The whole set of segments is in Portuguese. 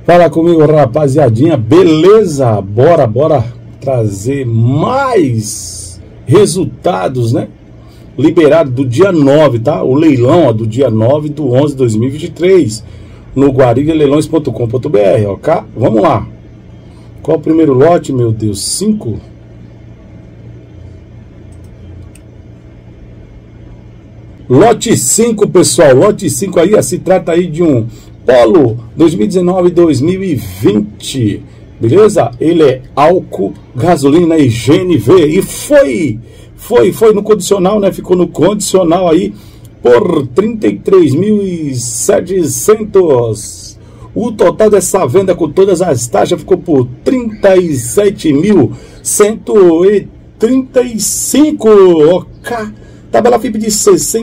Fala comigo, rapaziadinha, beleza? Bora trazer mais resultados, né? Liberado do dia 9, tá? O leilão, ó, do dia 9/11/2023 no guarigaleilões.com.br, ok? Vamos lá. Qual o primeiro lote, meu Deus? 5? Lote 5, pessoal. Lote 5 aí, ó, se trata aí de um Polo 2019-2020, beleza? Ele é álcool, gasolina e GNV. E foi no condicional, né? Ficou no condicional aí por 33.700. O total dessa venda com todas as taxas ficou por 37.135, ok? Tabela FIP de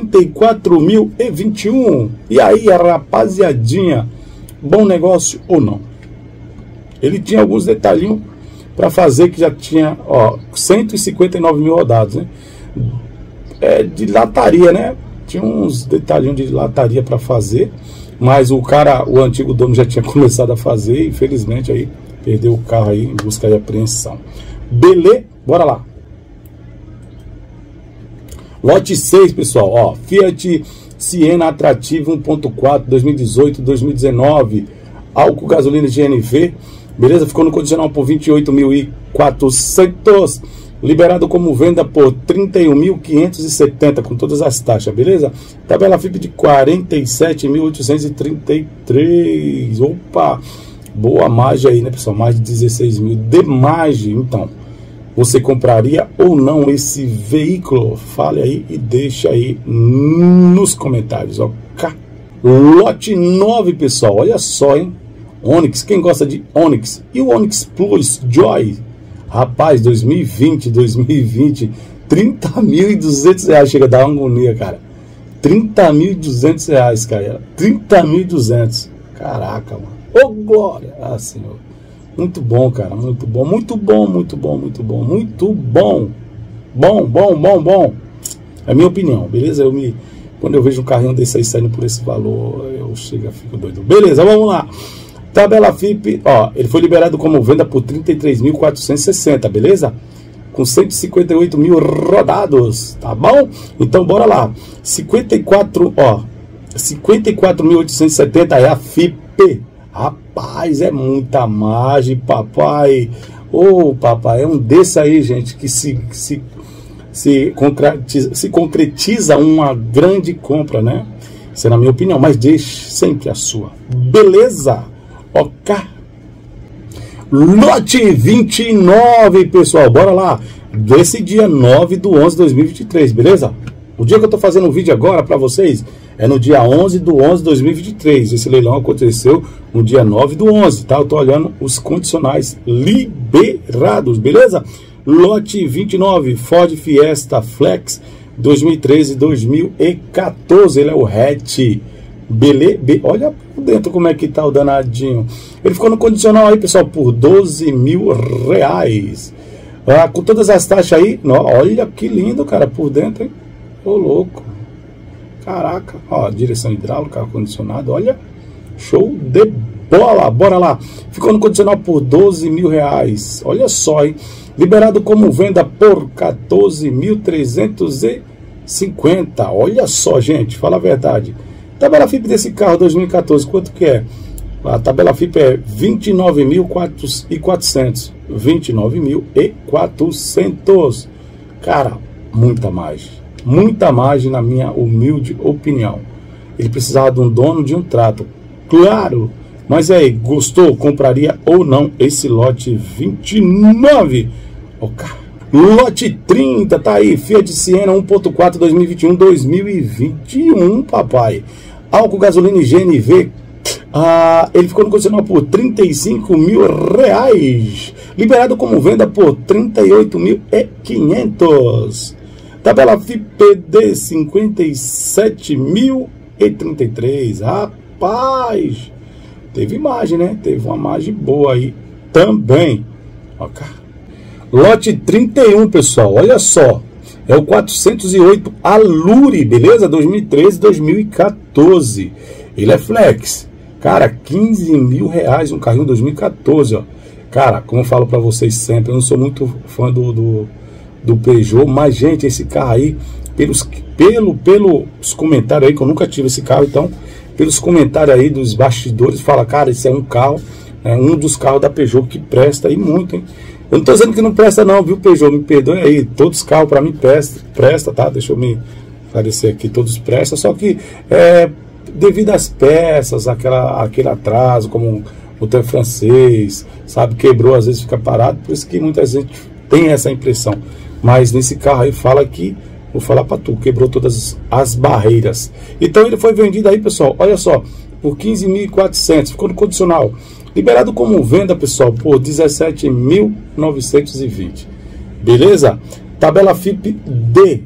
64.021. E aí, rapaziadinha, bom negócio ou não? Ele tinha alguns detalhinhos para fazer, que já tinha, ó, 159 mil rodados, né? É de lataria, né? Tinha uns detalhinhos de lataria para fazer, mas o antigo dono já tinha começado a fazer, e infelizmente aí perdeu o carro aí em busca de apreensão. Beleza? Bora lá. Lote 6, pessoal, ó, Fiat Siena Atrativo 1.4, 2018-2019, álcool, gasolina e GNV, beleza? Ficou no condicional por 28.400, liberado como venda por 31.570, com todas as taxas, beleza? Tabela FIP de 47.833, opa, boa margem aí, né, pessoal? Mais de 16 mil de margem. Então, você compraria ou não esse veículo? Fale aí e deixa aí nos comentários, ok? Lote 9, pessoal, olha só, hein? Onix, quem gosta de Onix? E o Onix Plus Joy? Rapaz, 2020, 30.200 reais, chega a dar uma agonia, cara. 30.200 reais, cara. 30.200. Caraca, mano. Ô, glória! Ah, Senhor. Muito bom, cara, muito bom. Bom. É a minha opinião, beleza? Quando eu vejo um carrinho desse aí saindo por esse valor, eu fico doido. Beleza, vamos lá. Tabela FIP, ó, ele foi liberado como venda por 33.460, beleza? Com 158 mil rodados, tá bom? Então, bora lá. 54.870 é a FIP. Rapaz, é muita margem, papai. Ô, papai, é um desse aí, gente, que se concretiza uma grande compra, né? Isso é na minha opinião, mas deixe sempre a sua. Beleza? Ok. Lote 29, pessoal, bora lá. Desse dia 9/11/2023, beleza? O dia que eu tô fazendo um vídeo agora para vocês é no dia 11/11/2023. Esse leilão aconteceu no dia 9/11, tá? Eu tô olhando os condicionais liberados, beleza? Lote 29, Ford Fiesta Flex 2013-2014. Ele é o hatch. Olha por dentro como é que tá o danadinho. Ele ficou no condicional aí, pessoal, por 12 mil reais. Ah, com todas as taxas aí. Olha que lindo, cara, por dentro, hein? Ô, louco. Caraca, ó, direção hidráulica, ar-condicionado, olha, show de bola, bora lá. Ficou no condicional por 12 mil reais, olha só, hein? Liberado como venda por 14.350, olha só, gente, fala a verdade. Tabela FIP desse carro 2014, quanto que é? A tabela FIP é 29.400, 29.400, cara, muita margem na minha humilde opinião. Ele precisava de um dono, de um trato, claro. Mas aí, gostou? Compraria ou não esse lote 29? Ok. Lote 30, tá aí, Fiat Siena 1.4 2021, papai. Álcool, gasolina e GNV. Ele ficou no condicional por 35 mil reais. Liberado como venda por 38.500. Tabela FIP de 57.033. Rapaz, teve margem, né? Teve uma margem boa aí também. Ok. Lote 31, pessoal, olha só. É o 408 Alure, beleza? 2013-2014. Ele é flex. Cara, 15 mil reais, um carrinho 2014, ó. Cara, como eu falo pra vocês sempre, eu não sou muito fã do Peugeot, mas, gente, esse carro aí, pelos comentários aí, que eu nunca tive esse carro, então, pelos comentários aí dos bastidores, fala, cara, esse é um carro, um dos carros da Peugeot que presta, e muito, hein? Eu não tô dizendo que não presta não, viu, Peugeot, me perdoe aí, todos os carros pra mim presta, tá? Deixa eu me esclarecer aqui, todos prestam, só que, devido às peças, aquele atraso, como o motor francês, sabe, quebrou, às vezes fica parado, por isso que muita gente tem essa impressão. Mas nesse carro aí fala que, vou falar para tu, quebrou todas as barreiras. Então ele foi vendido aí, pessoal, olha só, por 15.400, ficou no condicional. Liberado como venda, pessoal, por 17.920. Beleza? Tabela FIP D,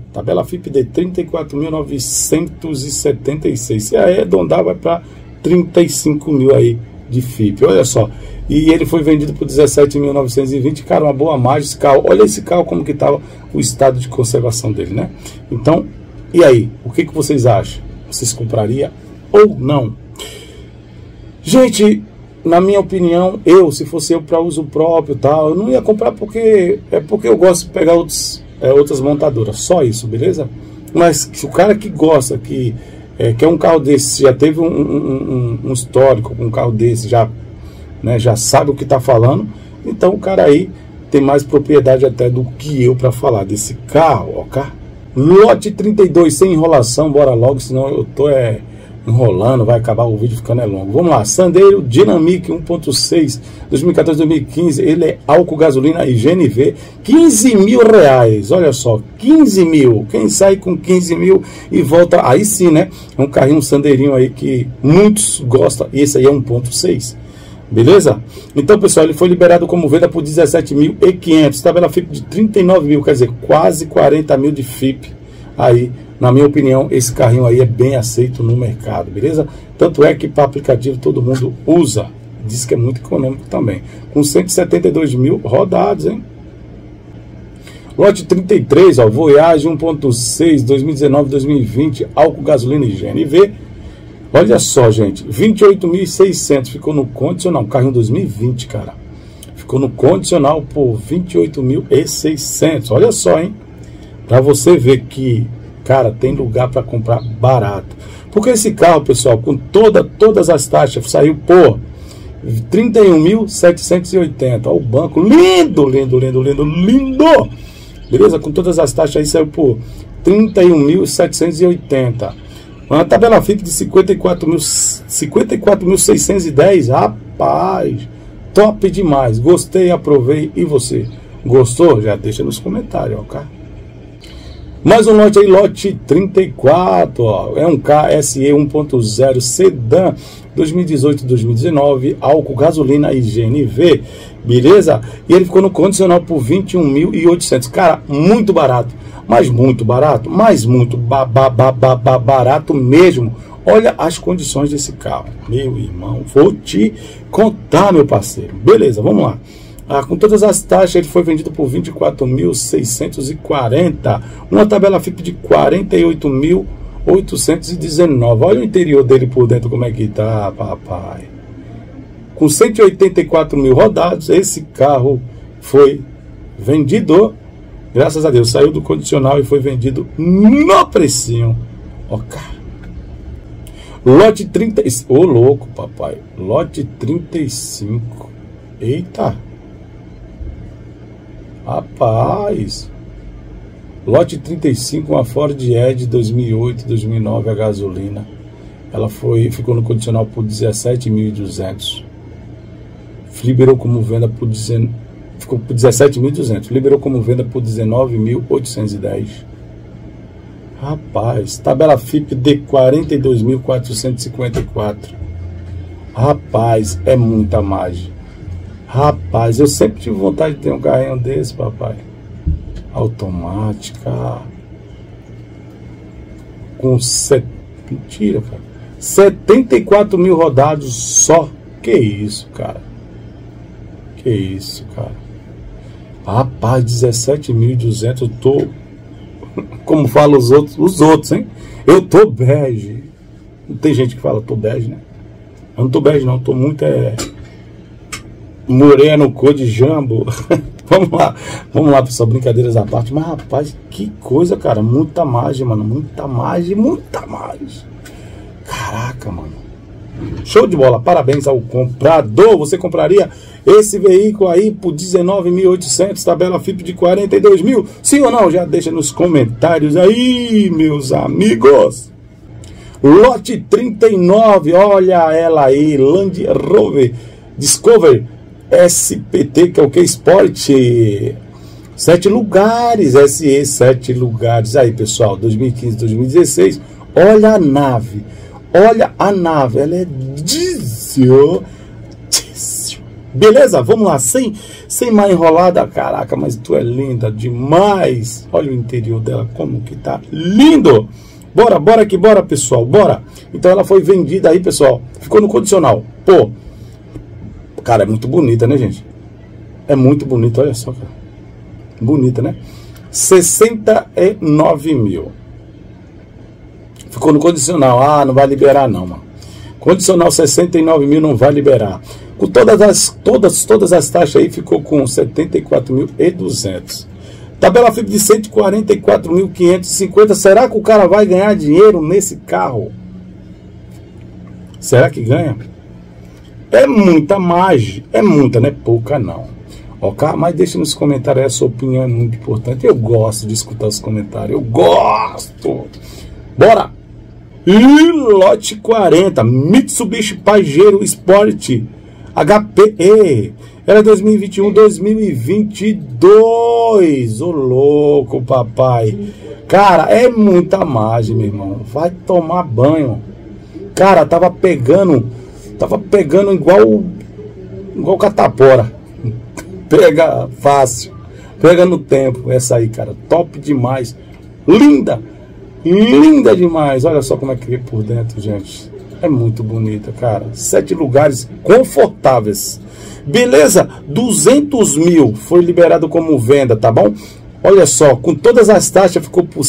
34.976. Se arredondar, vai para 35 mil aí de FIP. Olha só. E ele foi vendido por 17.920. Cara, uma boa margem esse carro. Olha esse carro como que estava o estado de conservação dele, né? Então, e aí? O que vocês acham? Vocês comprariam ou não? Gente, na minha opinião, se fosse eu para uso próprio e tal, eu não ia comprar porque eu gosto de pegar outras montadoras, só isso, beleza? Mas se o cara que gosta, que quer um carro desse, já teve um histórico com um carro desse, já sabe o que está falando, então o cara aí tem mais propriedade até do que eu para falar desse carro, ó, cara. Lote 32, sem enrolação, bora logo, senão eu tô enrolando, vai acabar o vídeo ficando longo. Vamos lá, Sandero Dynamic 1.6 2014-2015, ele é álcool, gasolina e GNV, 15 mil reais, olha só, 15 mil, quem sai com 15 mil e volta, aí sim, né, é um carrinho, um Sandeirinho aí que muitos gostam, e esse aí é 1.6, beleza? Então, pessoal, ele foi liberado como venda por 17.500, tabela FIP de 39 mil, quer dizer, quase 40 mil de FIP, aí, na minha opinião, esse carrinho aí é bem aceito no mercado, beleza? Tanto é que para aplicativo todo mundo usa. Diz que é muito econômico também. Com 172 mil rodados, hein? Lote 33, ó, Voyage 1.6, 2019-2020, álcool, gasolina e GNV. Olha só, gente, 28.600, ficou no condicional, carrinho 2020, cara. Ficou no condicional por 28.600, olha só, hein? Para você ver que, cara, tem lugar para comprar barato. Porque esse carro, pessoal, com todas as taxas, saiu por 31.780. Olha o banco, lindo, lindo, lindo, lindo, lindo. Beleza? Com todas as taxas aí saiu por 31.780. Uma tabela FIP de 54.610. Rapaz, top demais. Gostei, aprovei. E você? Gostou? Já deixa nos comentários, ó, cara. Mais um lote aí, lote 34, ó, é um KSE 1.0 sedã 2018-2019, álcool, gasolina e GNV, beleza? E ele ficou no condicional por 21.800, cara, muito barato, mas muito barato, mas muito barato mesmo. Olha as condições desse carro, meu irmão, vou te contar, meu parceiro, beleza, vamos lá. Com todas as taxas, ele foi vendido por 24.640. Uma tabela FIP de 48.819. Olha o interior dele por dentro, como é que tá, papai. Com 184 mil rodados, esse carro foi vendido. Graças a Deus, saiu do condicional e foi vendido no precinho. Ó, cara. Lote 30. Ô, louco, papai. Lote 35. Eita. Rapaz, lote 35, uma Ford Edge 2008-2009 a gasolina. Ela ficou no condicional por 17.200. Liberou como venda por ficou por 17.200. Liberou como venda por 19.810. Rapaz, tabela FIP de 42.454. Rapaz, é muita margem. Rapaz, eu sempre tive vontade de ter um carrinho desse, papai. Automática. Com mentira, cara. 74 mil rodados só. Que isso, cara. Que isso, cara. Rapaz, 17.200. Eu tô... Como falam os outros, hein? Eu tô bege. Não tem gente que fala, tô bege, né? Eu não tô bege não, tô muito moreno, cor de jambo. Vamos lá, pessoal, brincadeiras à parte. Mas rapaz, que coisa, cara, muita margem, mano, muita margem. Caraca, mano, show de bola, parabéns ao comprador. Você compraria esse veículo aí por 19.800, tabela FIP de 42 mil? Sim ou não? Já deixa nos comentários aí, meus amigos. Lote 39, olha ela aí, Land Rover Discovery SPT, que é o que? Sport, 7 lugares, SE 7 lugares. Aí, pessoal, 2015, 2016. Olha a nave, ela é diesel. Beleza? Vamos lá, sem mais enrolada. Caraca, mas tu é linda demais. Olha o interior dela, como que tá lindo. Bora aqui, bora, pessoal, bora. Então ela foi vendida aí, pessoal, ficou no condicional. Pô, cara, é muito bonita, né, gente? É muito bonita, olha só, cara. Bonita, né? 69 mil. Ficou no condicional. Ah, não vai liberar não, mano. Condicional 69 mil não vai liberar. Com todas as taxas aí, ficou com 74.200. Tabela FIP de 144.550. Será que o cara vai ganhar dinheiro nesse carro? Será que ganha? É muita margem. É muita, não é pouca não. Ok? Mas deixa nos comentários, a sua opinião é muito importante. Eu gosto de escutar os comentários. Eu gosto. Bora! E lote 40, Mitsubishi Pajero Sport HPE. Era 2021, 2022. Ô louco, papai. Cara, é muita margem, meu irmão. Vai tomar banho. Cara, tava pegando igual catapora. Pega fácil. Pega no tempo. Essa aí, cara, top demais. Linda. Linda demais. Olha só como é que é por dentro, gente. É muito bonita, cara. 7 lugares confortáveis. Beleza? 200 mil foi liberado como venda, tá bom? Olha só, com todas as taxas ficou por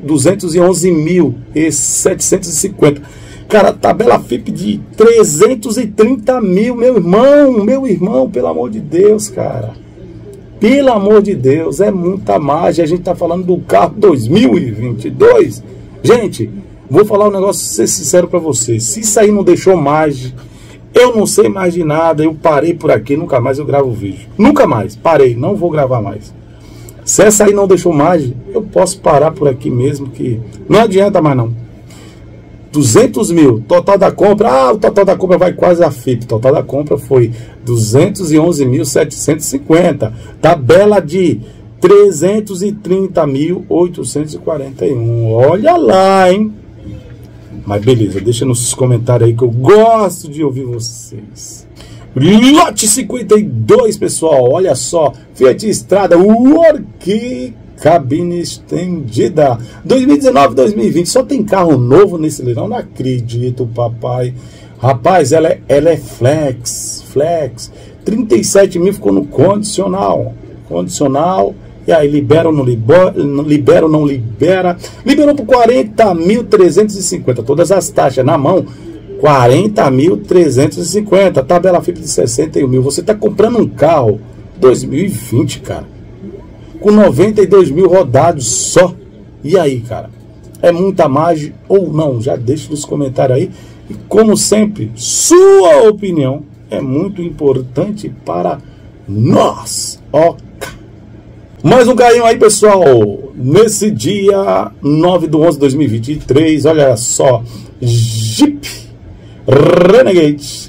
211.750. Cara, tabela FIP de 330 mil, meu irmão, pelo amor de Deus, cara. Pelo amor de Deus, é muita margem. A gente tá falando do carro 2022. Gente, vou falar um negócio, ser sincero pra vocês. Se isso aí não deixou margem, eu não sei mais de nada. Eu parei por aqui, nunca mais eu gravo vídeo. Nunca mais, parei, não vou gravar mais. Se essa aí não deixou margem, eu posso parar por aqui mesmo, que não adianta mais não. 200 mil, total da compra, o total da compra vai quase a FIP, total da compra foi 211.750, tabela de 330.841, olha lá, hein? Mas beleza, deixa nos comentários aí que eu gosto de ouvir vocês. Lote 52, pessoal, olha só, Fiat Strada, Work, cabine estendida, 2019, 2020, só tem carro novo nesse leilão, não acredito, papai. Rapaz, ela é flex, 37 mil ficou no condicional, e aí libera ou não libera, liberou por 40.350, todas as taxas na mão, 40.350, tabela FIP de 61 mil, você tá comprando um carro 2020, cara, com 92 mil rodados só. E aí, cara, é muita margem ou não? Já deixa nos comentários aí. E como sempre, sua opinião é muito importante para nós. Ok. Mais um carinho aí, pessoal. Nesse dia 9/11/2023, olha só, Jeep Renegade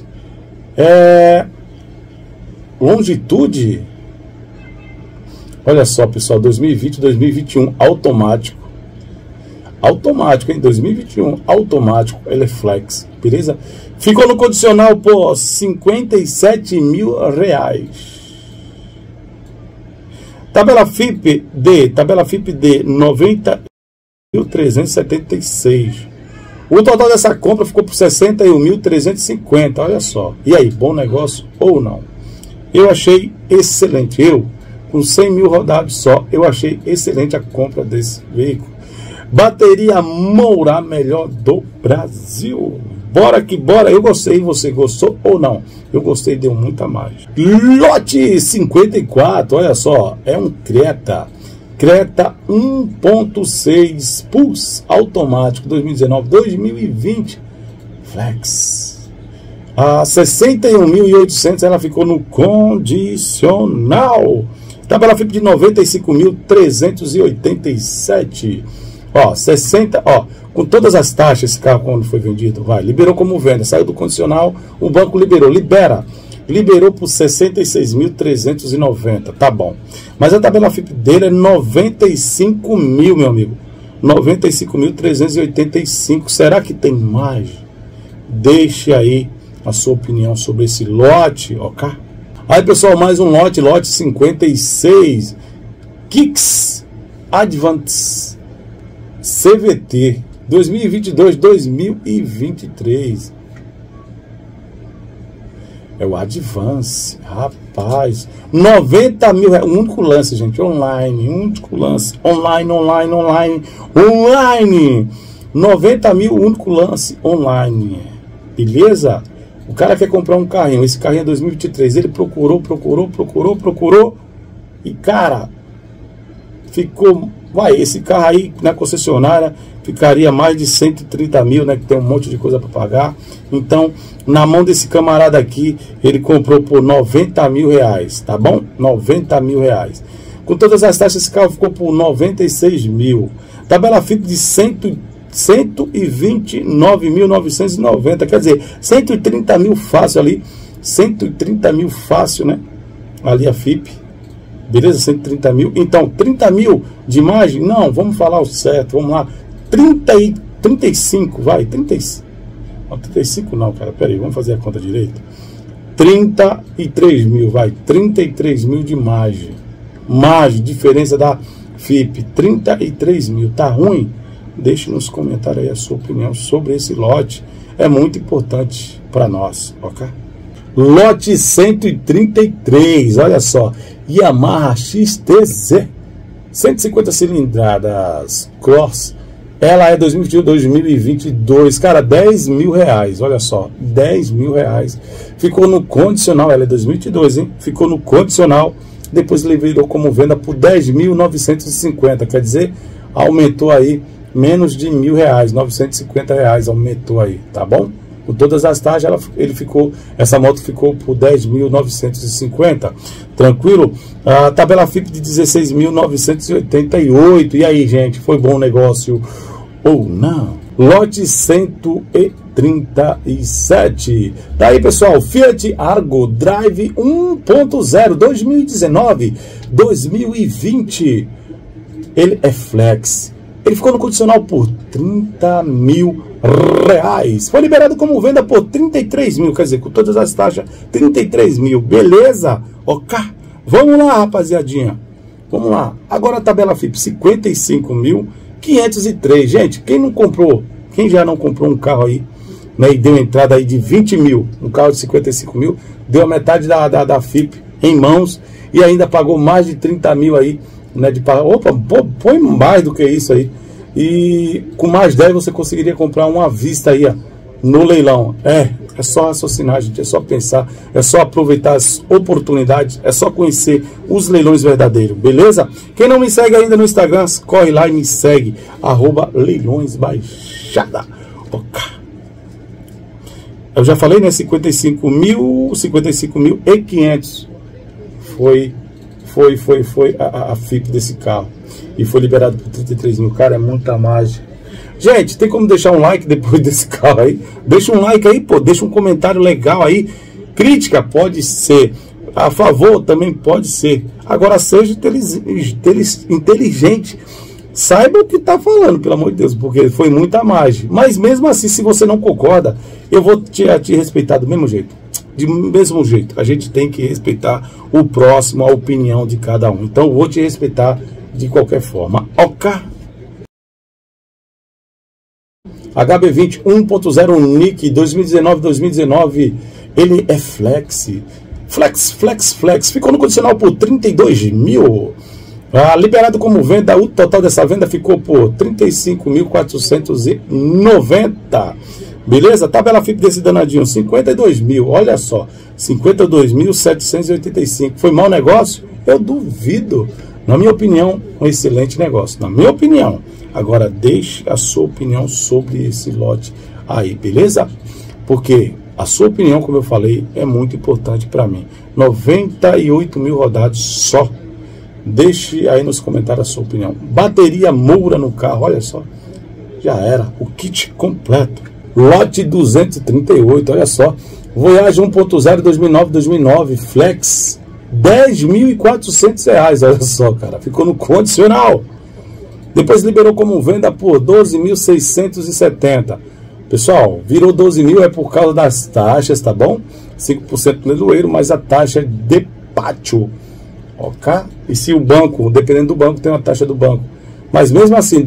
Longitude. Olha só, pessoal, 2020, 2021, automático, hein, 2021, automático, ele é flex, beleza? Ficou no condicional por 57 mil reais. Tabela FIP de 90.376. O total dessa compra ficou por 61.350, olha só. E aí, bom negócio ou não? Eu achei excelente, com 100 mil rodados só, eu achei excelente a compra desse veículo. Bateria Moura, melhor do Brasil. Bora que bora. Eu gostei, você gostou ou não? Eu gostei, deu muita margem. Lote 54, olha só, é um Creta 1.6 Pulse automático 2019-2020 Flex. A 61.800 ela ficou no condicional. Tabela FIP de 95.387. Ó, 60, ó, com todas as taxas, esse carro quando foi vendido, liberou como venda, saiu do condicional, o banco liberou por 66.390, tá bom. Mas a tabela FIP dele é 95 mil, meu amigo. 95.385. Será que tem mais? Deixe aí a sua opinião sobre esse lote, ok? Aí, pessoal, mais um lote 56. Kicks Advance CVT 2022-2023. É o Advance, rapaz. 90 mil, um único lance, gente, online, um único lance, online. 90 mil, único lance, online. Beleza? O cara quer comprar um carrinho, esse carrinho é 2023, ele procurou, e cara, ficou, esse carro aí na concessionária ficaria mais de 130 mil, né, que tem um monte de coisa para pagar. Então, na mão desse camarada aqui, ele comprou por 90 mil reais, tá bom? 90 mil reais. Com todas as taxas, esse carro ficou por 96 mil. Tabela FIP de 129.990, quer dizer, 130 mil fácil ali, 130 mil fácil, né? Ali a FIP, beleza? 130 mil, então 30 mil de margem, não, vamos falar o certo, vamos lá, 35, vai, 35, não, 35 não, cara, peraí, vamos fazer a conta direito, 33 mil, vai, 33 mil de margem, diferença da FIP, 33 mil, tá ruim? Deixe nos comentários aí a sua opinião sobre esse lote. É muito importante para nós, ok? Lote 133, olha só. Yamaha XTZ 150 cilindradas Cross. Ela é 2022, cara, 10 mil reais, olha só, 10 mil reais. Ficou no condicional, ela é 2022, hein? Ficou no condicional, depois ele virou como venda por 10.950, quer dizer, aumentou aí menos de R$1.000, 950 reais aumentou aí, tá bom? Com todas as taxas, essa moto ficou por 10.950, tranquilo? A tabela FIP de 16.988, e aí, gente, foi bom o negócio ou não? Lote 137, daí, pessoal, Fiat Argo Drive 1.0, 2019-2020, ele é flex. Ele ficou no condicional por 30 mil reais. Foi liberado como venda por 33 mil. Quer dizer, com todas as taxas, 33 mil. Beleza? Ok? Vamos lá, rapaziadinha. Vamos lá. Agora a tabela FIP, 55.503. Gente, quem não comprou, quem já não comprou um carro aí, né, e deu entrada aí de 20 mil, um carro de 55 mil, deu a metade da FIP em mãos e ainda pagou mais de 30 mil aí, né, de pagar. Opa, põe mais do que isso aí. E com mais 10 você conseguiria comprar uma à vista aí, ó, no leilão. É só raciocinar, gente, é só pensar, é só aproveitar as oportunidades, é só conhecer os leilões verdadeiros, beleza? Quem não me segue ainda no Instagram, corre lá e me segue, @leilõesbaixada. Eu já falei, né, 55.500 foi a FIP desse carro. E foi liberado por 33 mil. Cara, é muita mágica. Gente, tem como deixar um like depois desse carro aí? Deixa um like aí, pô. Deixa um comentário legal aí. Crítica pode ser. A favor também pode ser. Agora seja inteligente. Saiba o que está falando, pelo amor de Deus. Porque foi muita mágica. Mas mesmo assim, se você não concorda, eu vou te respeitar do mesmo jeito. De mesmo jeito. A gente tem que respeitar o próximo, a opinião de cada um. Então, eu vou te respeitar de qualquer forma, ok? HB20 1.0 NIC 2019-2019, ele é flex, ficou no condicional por 32 mil, liberado como venda, o total dessa venda ficou por 35.490, Beleza? Tabela FIP desse danadinho, 52 mil, olha só, 52.785. Foi mau negócio? Eu duvido. Na minha opinião, um excelente negócio. Na minha opinião. Agora, deixe a sua opinião sobre esse lote aí, beleza? Porque a sua opinião, como eu falei, é muito importante para mim. 98 mil rodados só. Deixe aí nos comentários a sua opinião. Bateria Moura no carro, olha só. Já era, o kit completo. Lote 238, olha só. Voyage 1.0 2009 Flex, R$10.400, olha só, cara. Ficou no condicional. Depois liberou como venda por 12.670. Pessoal, virou 12 mil é por causa das taxas, tá bom? 5% no leiloeiro, mas a taxa é de pátio. Ok? E se o banco, dependendo do banco, tem uma taxa do banco. Mas mesmo assim,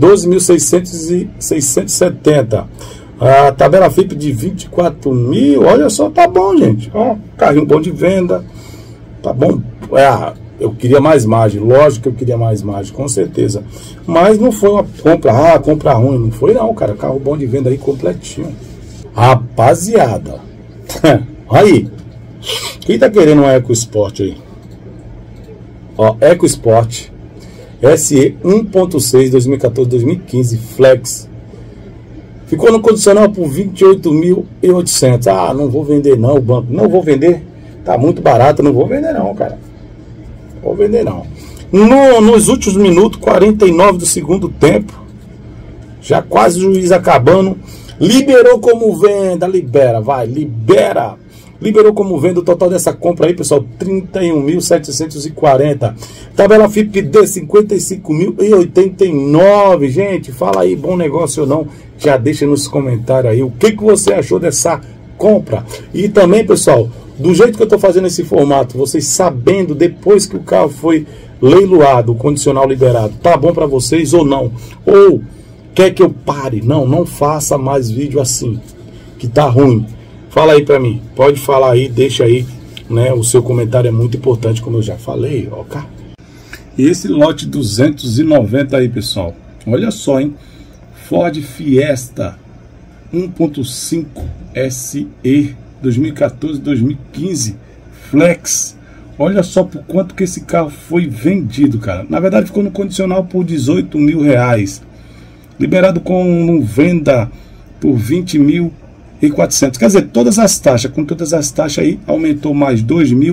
12.670. A tabela FIP de 24 mil, olha só, tá bom, gente. Ó, carrinho bom de venda, tá bom. Eu queria mais margem, lógico que eu queria mais margem, com certeza. Mas não foi uma compra, compra ruim, não foi não, cara. Carro bom de venda aí completinho. Rapaziada, aí, quem tá querendo um EcoSport aí? Ó, EcoSport SE 1.6 2014-2015 Flex. Ficou no condicional por 28.800. Ah, não vou vender não, o banco. Não vou vender. Tá muito barato, não vou vender não, cara. Vou vender não. Nos últimos minutos, 49 do segundo tempo, já quase o juiz acabando, liberou como venda, libera, vai, libera. Liberou como venda o total dessa compra aí, pessoal, 31.740. Tabela FIP de 55.089. Gente, fala aí, bom negócio ou não? Já deixa nos comentários aí o que você achou dessa compra. E também, pessoal, do jeito que eu estou fazendo esse formato, vocês sabendo depois que o carro foi leiloado, o condicional liberado, tá bom para vocês ou não? Ou quer que eu pare? Não faça mais vídeo assim, que tá ruim. Fala aí para mim, pode falar aí, deixa aí, né? O seu comentário é muito importante, como eu já falei, ok? E esse lote 290 aí, pessoal, olha só, hein? Ford Fiesta 1.5 SE 2014-2015 Flex. Olha só por quanto que esse carro foi vendido, cara. Na verdade ficou no condicional por 18 mil reais. Liberado com venda por 20.400. Quer dizer, todas as taxas, com todas as taxas aí, aumentou mais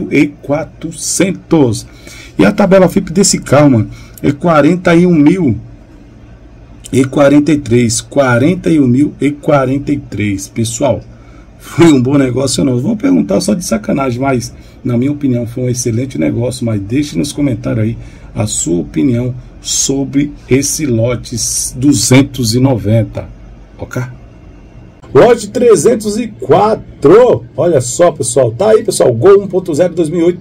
2.400. E a tabela FIP desse carro, mano, é 41.043. Pessoal, foi um bom negócio ou não? Vão perguntar só de sacanagem, mas na minha opinião foi um excelente negócio. Mas deixe nos comentários aí a sua opinião sobre esse lote 290, ok? Lote 304, olha só, pessoal, tá aí, pessoal, Gol 1.0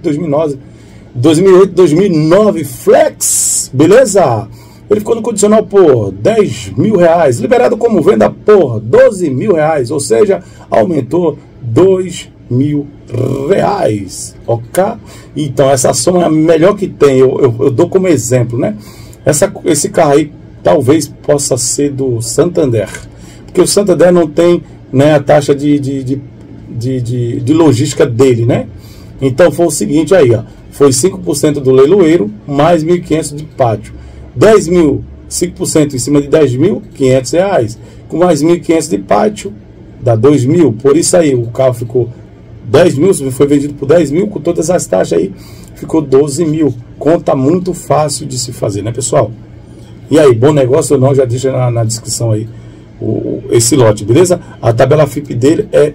2008-2009 Flex, beleza? Ele ficou no condicional por 10 mil reais, liberado como venda por 12 mil reais, ou seja, aumentou 2 mil reais, ok? Então essa soma é a melhor que tem, eu dou como exemplo, né? Esse carro aí talvez possa ser do Santander, porque o Santander não tem, né, a taxa de logística dele, né? Então foi o seguinte aí, ó, foi 5% do leiloeiro mais 1.500 de pátio. 10 mil, 5% em cima de 10 mil, 500 reais. Com mais 1.500 de pátio, dá 2 mil. Por isso aí, o carro ficou 10 mil, foi vendido por 10 mil, com todas as taxas aí, ficou 12 mil. Conta muito fácil de se fazer, né, pessoal? E aí, bom negócio ou não, já deixa na descrição aí esse lote, beleza? A tabela FIP dele é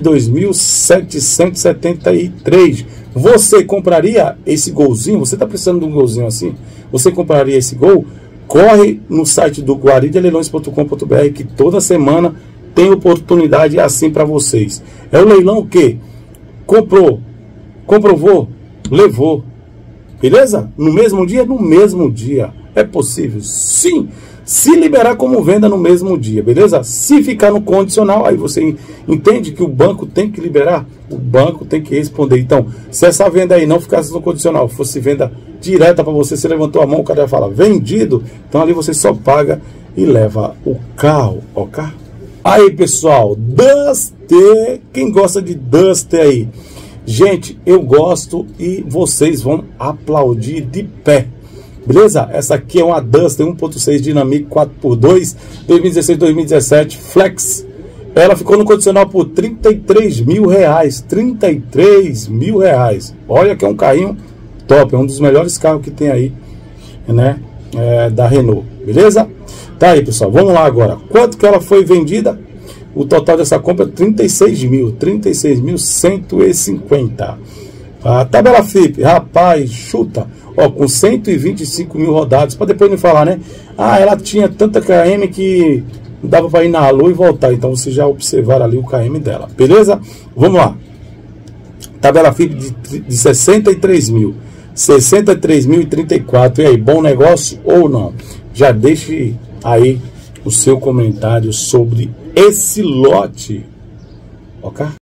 22.773. Você compraria esse golzinho? Você está precisando de um golzinho assim? Você compraria esse Gol? Corre no site do guaridaleilões.com.br, que toda semana tem oportunidade assim para vocês. É o leilão que comprou, comprovou, levou, beleza? No mesmo dia? No mesmo dia. É possível? Sim. Se liberar como venda no mesmo dia, beleza? Se ficar no condicional, aí você entende que o banco tem que liberar, o banco tem que responder. Então, se essa venda aí não ficasse no condicional, fosse venda direta para você, você levantou a mão, o cara ia falar vendido, então ali você só paga e leva o carro, ok? Aí, pessoal, Duster, quem gosta de Duster aí? Gente, eu gosto e vocês vão aplaudir de pé. Beleza? Essa aqui é uma Duster 1.6 Dynamic 4x2, 2016-2017, Flex. Ela ficou no condicional por R$33 mil. R$33 mil. Olha que é um carrinho top, é um dos melhores carros que tem aí, né? Da Renault, beleza? Tá aí, pessoal, vamos lá agora. Quanto que ela foi vendida? O total dessa compra é 36 mil, 36.150. A tabela Flip, rapaz, chuta, ó, com 125 mil rodados, para depois não falar, né? Ah, ela tinha tanta KM que não dava para ir na Alô e voltar. Então vocês já observaram ali o KM dela, beleza? Vamos lá. Tabela Flip de 63 mil. 63.034. E aí, bom negócio ou não? Já deixe aí o seu comentário sobre esse lote, ok?